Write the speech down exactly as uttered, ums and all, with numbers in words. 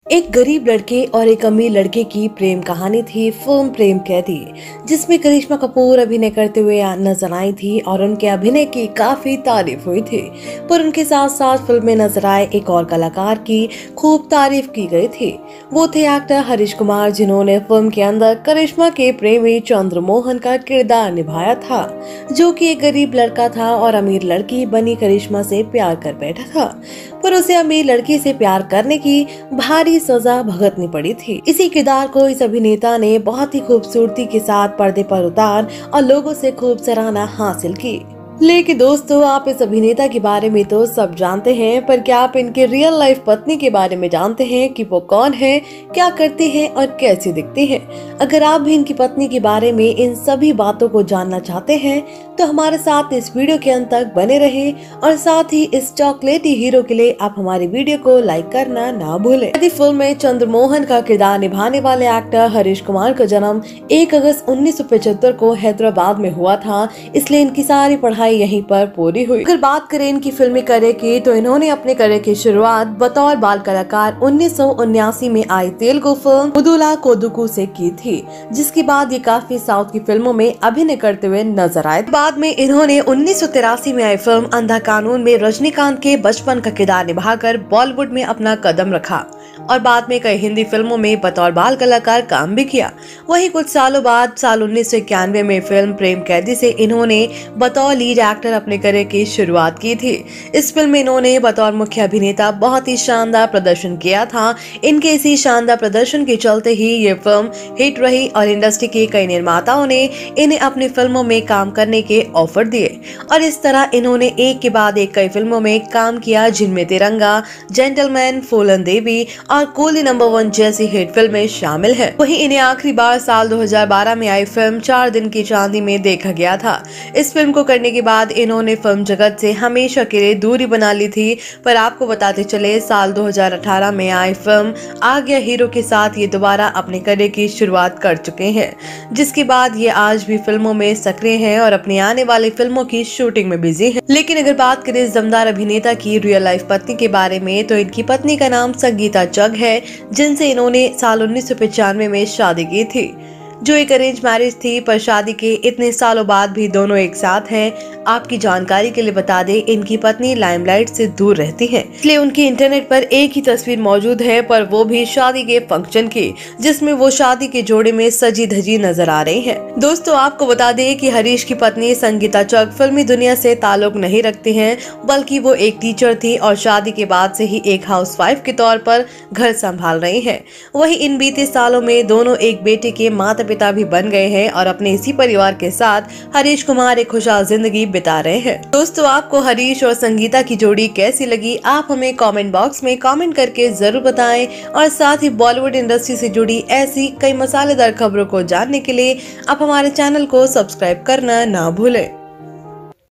एक गरीब लड़के और एक अमीर लड़के की प्रेम कहानी थी फिल्म प्रेम कैदी, जिसमें करिश्मा कपूर अभिनय करते हुए नजर आई थी और उनके अभिनय की काफी तारीफ हुई थी। पर उनके साथ साथ फिल्म में नजर आए एक और कलाकार की खूब तारीफ की गई थी। वो थे एक्टर हरीश कुमार, जिन्होंने फिल्म के अंदर करिश्मा के प्रेमी चंद्रमोहन का किरदार निभाया था, जो कि एक गरीब लड़का था और अमीर लड़की बनी करिश्मा से प्यार कर बैठा था, पर उसे अमीर लड़की से प्यार करने की भारी सजा भुगतनी पड़ी थी। इसी किरदार को इस अभिनेता ने बहुत ही खूबसूरती के साथ पर्दे पर उतार और लोगों से खूब सराहना हासिल की। लेकिन दोस्तों, आप इस अभिनेता के बारे में तो सब जानते हैं, पर क्या आप इनके रियल लाइफ पत्नी के बारे में जानते हैं कि वो कौन है, क्या करती हैं और कैसी दिखती हैं? अगर आप भी इनकी पत्नी के बारे में इन सभी बातों को जानना चाहते हैं तो हमारे साथ इस वीडियो के अंत तक बने रहें और साथ ही इस चॉकलेटी हीरो के लिए आप हमारी वीडियो को लाइक करना ना भूलें। यदि फिल्म में चंद्रमोहन का किरदार निभाने वाले एक्टर हरीश कुमार का जन्म एक अगस्त उन्नीस सौ पचहत्तर को हैदराबाद में हुआ था, इसलिए इनकी सारी पढ़ाई यहीं पर पूरी हुई। अगर बात करें इनकी फिल्मी करियर की, तो इन्होंने अपने करियर की शुरुआत बतौर बाल कलाकार उन्नीस सौ उन्यासी में आई तेलुगु फिल्म मुदुला कोदुकु से की थी, जिसके बाद ये काफी साउथ की फिल्मों में अभिनय करते हुए नजर आए। बाद में इन्होंने उन्नीस सौ तिरासी में आई फिल्म अंधा कानून में रजनीकांत के बचपन का किरदार निभाकर बॉलीवुड में अपना कदम रखा और बाद में कई हिंदी फिल्मों में बतौर बाल कलाकार काम भी किया। वहीं कुछ सालों बाद साल उन्नीस सौ इक्यानवे में फिल्म प्रेम कैदी से इन्होंने बतौर लीड एक्टर अपने करियर की शुरुआत की थी। इस फिल्म में इन्होंने बतौर मुख्य अभिनेता बहुत ही शानदार प्रदर्शन किया था। इनके इसी शानदार प्रदर्शन के चलते ही ये फिल्म हिट रही और इंडस्ट्री के कई निर्माताओं ने इन्हें अपनी फिल्मों में काम करने के ऑफर दिए और इस तरह इन्होंने एक के बाद एक कई फिल्मों में काम किया, जिनमें तिरंगा, जेंटलमैन, फूलन देवी और कूली नंबर वन जैसी हिट फिल्में शामिल है। वहीं इन्हें आखिरी बार साल दो हज़ार बारह में आई फिल्म चार दिन की चांदी में देखा गया था। इस फिल्म को करने के बाद इन्होंने फिल्म जगत से हमेशा के लिए दूरी बना ली थी, पर आपको बताते चले साल दो हज़ार अठारह में आई फिल्म आ गया हीरो के साथ ये दोबारा अपने करियर की शुरुआत कर चुके हैं, जिसके बाद ये आज भी फिल्मों में सक्रिय हैं और अपनी आने वाली फिल्मों की शूटिंग में बिजी हैं। लेकिन अगर बात करें इस दमदार अभिनेता की रियल लाइफ पत्नी के बारे में, तो इनकी पत्नी का नाम संगीता जग है, जिनसे इन्होंने साल उन्नीस सौ पचानवे में शादी की थी, जो एक अरेंज मैरिज थी। पर शादी के इतने सालों बाद भी दोनों एक साथ हैं। आपकी जानकारी के लिए बता दें, इनकी पत्नी लाइमलाइट से दूर रहती हैं, इसलिए उनकी इंटरनेट पर एक ही तस्वीर मौजूद है, पर वो भी शादी के फंक्शन की, जिसमें वो शादी के जोड़े में सजी धजी नजर आ रही हैं। दोस्तों, आपको बता दें कि हरीश की पत्नी संगीता जग फिल्मी दुनिया से ताल्लुक नहीं रखती हैं, बल्कि वो एक टीचर थी और शादी के बाद से ही एक हाउसवाइफ के तौर पर घर संभाल रही है। वही इन बीते सालों में दोनों एक बेटे के माता पिता भी बन गए हैं और अपने इसी परिवार के साथ हरीश कुमार एक खुशहाल जिंदगी बिता रहे हैं। दोस्तों, आपको हरीश और संगीता की जोड़ी कैसी लगी, आप हमें कमेंट बॉक्स में कमेंट करके जरूर बताएं और साथ ही बॉलीवुड इंडस्ट्री से जुड़ी ऐसी कई मसालेदार खबरों को जानने के लिए आप हमारे चैनल को सब्सक्राइब करना ना भूलें।